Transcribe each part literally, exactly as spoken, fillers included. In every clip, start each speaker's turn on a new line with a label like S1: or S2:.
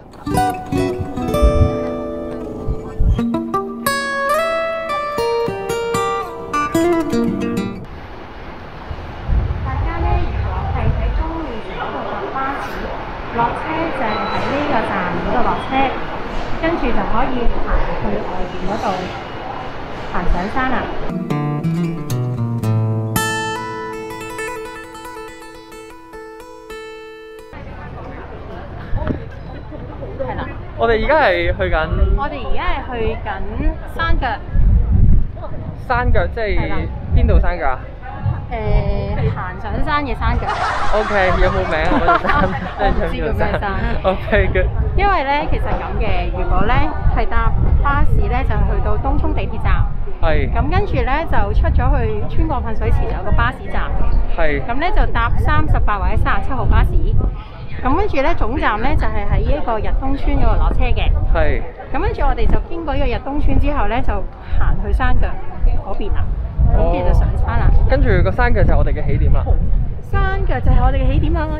S1: 落車就係喺呢個站嗰度落車，跟住就可以行去外邊嗰度行上山啦。係啦，
S2: 我哋而家係去緊。
S1: 我哋而家係去緊山腳。
S2: 山腳即係邊度山腳啊？
S1: 誒、行上山嘅山腳。
S2: O K， 有冇名啊？嗰條山？
S1: 我唔知叫咩山。
S2: O K， good。
S1: 因為咧，其實咁嘅，如果咧係搭巴士咧，就去到東涌地鐵站。
S2: 係。
S1: 咁跟住咧就出咗去穿過噴水池就有個巴士站嘅。
S2: 係。咁
S1: 咧就搭三十八或者三十七號巴士。咁跟住咧總站咧就係喺呢一個日東村嗰度落車嘅。係。咁跟住我哋就經過呢個日東村之後咧，就行去山腳嗰邊啦。咁跟住就上山啦。
S2: 跟住個山腳就係我哋嘅起點啦。
S1: 山腳就係我哋嘅起點啦。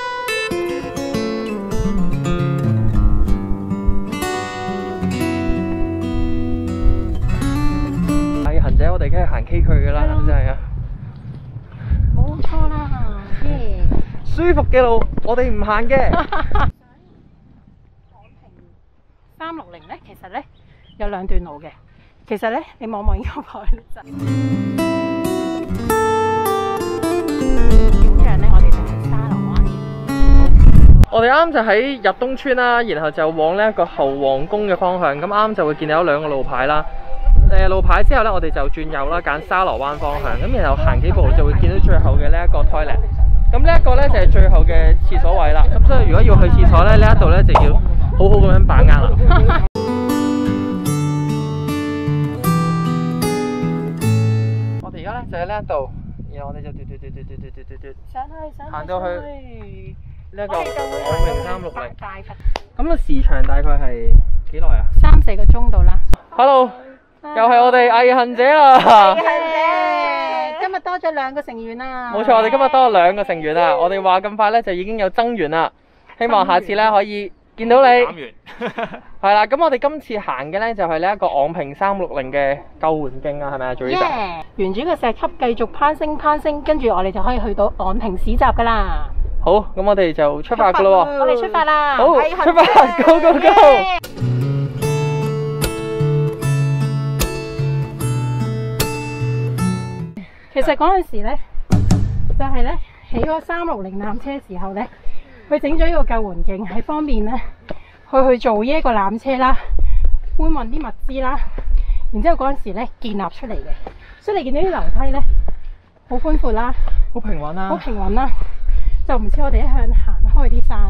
S2: 係行者，我哋梗係行崎嶇㗎啦，真係啊！
S1: 冇錯啦，耶！
S2: 舒服嘅路，我哋唔行嘅。
S1: 三六零咧，其實咧有兩段路嘅。其實咧，你望望呢個牌就點樣咧？我哋就喺沙螺灣。
S2: 我哋啱就喺入東村啦，然後就往呢一個後皇宮嘅方向。咁啱就會見到有兩個路牌啦。誒路牌之後咧，我哋就轉右啦，揀沙螺灣方向。咁然後行幾步就會見到最後嘅呢一個 toilet。咁呢一個咧就係最後嘅廁所位啦。咁所以如果要去廁所咧，呢一度咧就要好好咁樣把握啦。我哋而家咧就喺呢一度，然後我哋就嘟嘟嘟嘟嘟嘟嘟嘟
S1: 上去上去
S2: 行到去呢一個昂坪三六零。咁個時長大概係幾耐啊？
S1: 三四個鐘度啦。
S2: Hello， 又係我哋毅行者啦！
S1: 毅行者，今日多咗兩個成員啦。
S2: 冇錯，我哋今日多咗兩個成員啦。我哋話咁快咧就已經有增員啦，希望下次咧可以見到你。減員。係啦，咁我哋今次行嘅咧就係呢一個昂坪三六零嘅救援徑啊，係咪啊 Joyce？
S1: 沿住個石級繼續攀升攀升，跟住我哋就可以去到昂坪市集噶啦。
S2: 好，咁我哋就出發噶咯喎。
S1: 我哋出發啦！
S2: 好，出發 ，Go Go Go！
S1: 其實嗰陣時咧，就係咧起嗰三六零纜車時候咧，佢整咗呢個救援徑，係方便咧去去做呢一個纜車啦，搬運啲物資啦。然之後嗰陣時咧建立出嚟嘅，所以你見到啲樓梯咧好寬闊啦，
S2: 好平穩啦，
S1: 好平穩啦，就唔似我哋一向行開啲山。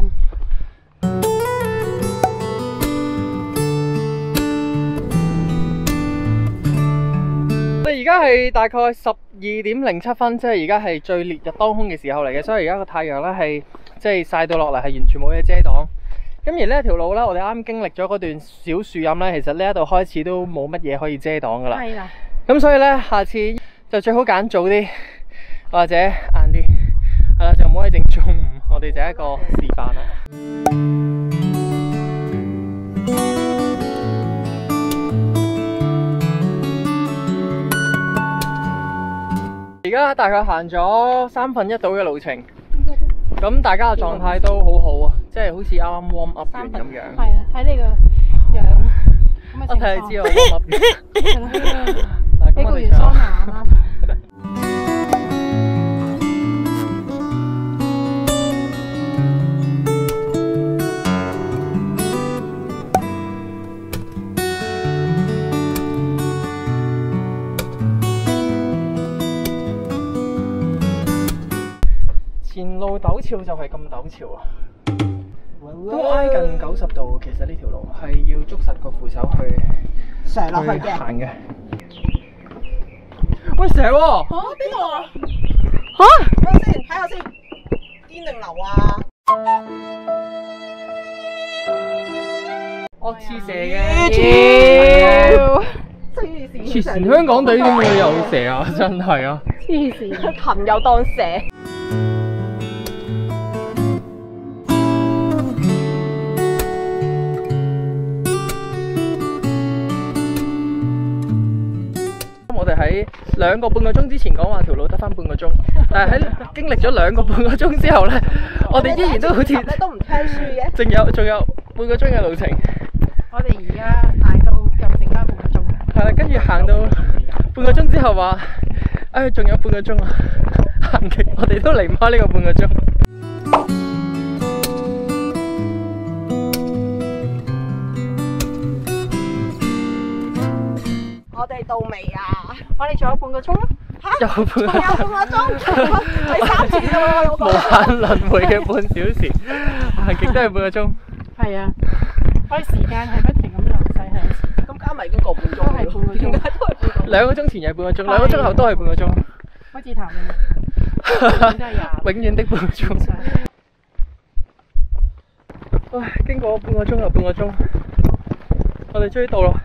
S2: 我哋而家係大概十二點零七分，即係而家係最烈日當空嘅時候嚟嘅，所以而家個太陽咧係即係曬到落嚟，係完全冇嘢遮擋。咁而呢一條路咧，我哋啱經歷咗嗰段小樹蔭咧，其實呢一度開始都冇乜嘢可以遮擋噶啦。係啦。咁所以咧，下次就最好揀早啲或者晏啲，係啦，就唔可以整中午。我哋就係一個示範啦。而家大概行咗三分一度嘅路程，咁大家嘅狀態都好好啊，即係好似啱啱 warm up 完咁樣。係啊，睇你個樣，我睇你知我 warm up 完。你個完桑拿啱啱。前路陡峭就係咁陡峭啊！都挨近九十度，其實呢條路係要捉實個扶手去上落去嘅行嘅。喂，蛇喎！嚇邊度啊？嚇！睇下先，睇下先，堅定流啊！我黐蛇嘅，妖！黐線，香港隊點會有蛇啊？真係啊！黐線，禽又當蛇。 兩個半個鐘之前講話條路得翻半個鐘，但係喺經歷咗兩個半個鐘之後咧，我哋依然都好似
S3: 都唔聽書嘅，
S2: 仲有仲有半個鐘嘅路程。
S1: 我哋而家行到又剩翻半個鐘。
S2: 係啦，跟住行到半個鐘之後話，唉，仲有半個鐘啊，行極我哋都離唔開呢個半個鐘。
S3: 我哋到未啊？
S1: 我哋仲有半個鐘咯。
S2: 有半個
S3: 仲有半個鐘，第三次啫喎，老
S2: 無限輪迴嘅半小時，行極都係半個鐘。
S1: 係啊，我哋時間係不停咁流逝向前。
S3: 咁加埋已經個半鐘，
S1: 都係半個鐘，
S3: 點解都係半個鐘？
S2: 兩個鐘前又係半個鐘，兩個鐘後都係半個鐘。
S1: 好似談咁，真係廿。
S2: 永遠的半個鐘。唉，經過半個鐘又半個鐘，我哋終於到啦。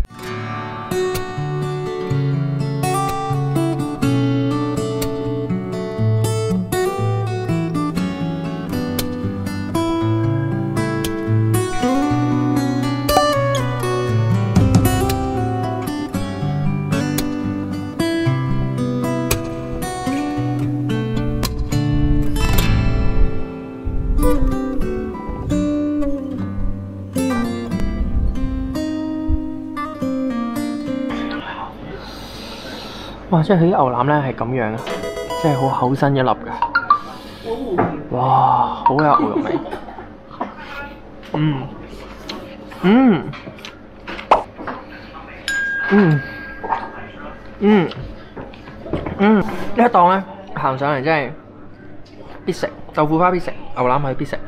S2: 哇！即係佢啲牛腩咧係咁樣啊，即係好厚身一粒㗎。哇！好有牛肉味。嗯。嗯。嗯。嗯。嗯。呢一檔咧行上嚟真係必食，豆腐花必食，牛腩係必食。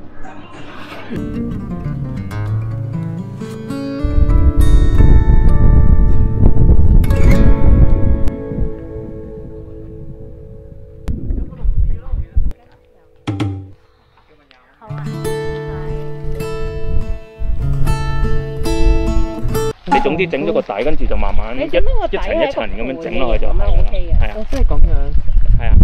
S4: 你總之整咗個底，跟住就慢慢一一層一層咁樣整落去就係啦。係啊，
S2: 即係咁樣。
S4: 係啊。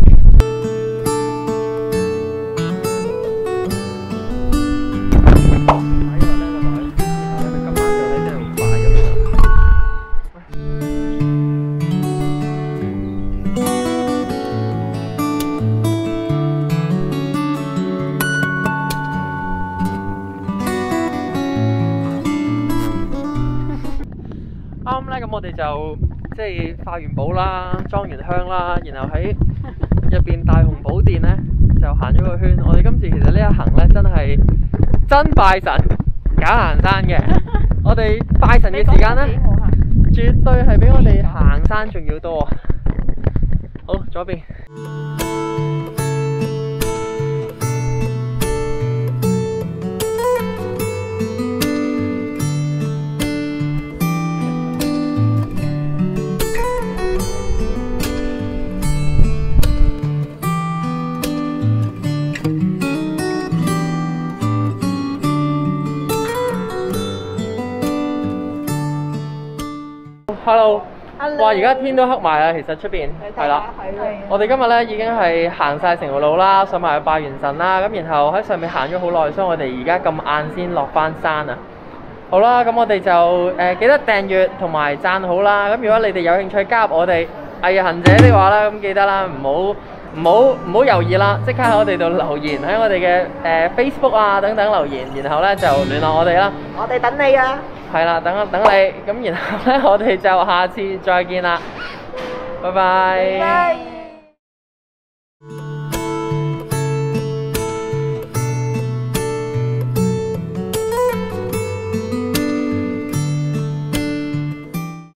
S2: 啱咧，咁我哋就即係化完寶啦，裝完香啦，然後喺入邊大雄寶殿咧就行咗個圈。我哋今次其實呢一行咧真係真拜神，假行山嘅。我哋拜神嘅時間咧，絕對係比我哋行山仲要多。好，左邊。Hello， 哇！而家天都黑埋啦，其實出邊係啦。我哋今日咧已經係行晒成條路啦，上埋去拜完神啦，咁然後喺上面行咗好耐，所以我哋而家咁晏先落翻山啊。好啦，咁我哋就誒、呃、記得訂閱同埋讚好啦。咁如果你哋有興趣加入我哋毅行者的話啦，咁記得啦，唔好唔好唔好猶豫啦，即刻喺我哋度留言，喺我哋嘅誒 Facebook 啊等等留言，然後咧就聯絡我哋啦。
S3: 我哋等你啊！
S2: 係啦，等等你，咁然後咧，我哋就下次再見啦，拜拜。